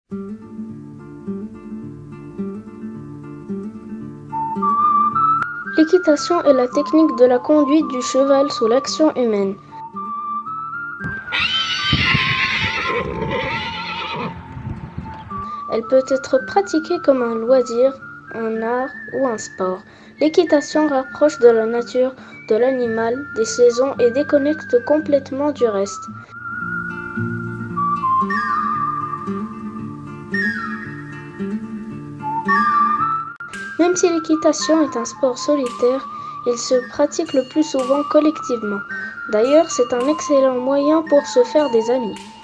L'équitation est la technique de la conduite du cheval sous l'action humaine. Elle peut être pratiquée comme un loisir, un art ou un sport. L'équitation rapproche de la nature, de l'animal, des saisons et déconnecte complètement du reste. Même si l'équitation est un sport solitaire, il se pratique le plus souvent collectivement. D'ailleurs, c'est un excellent moyen pour se faire des amis.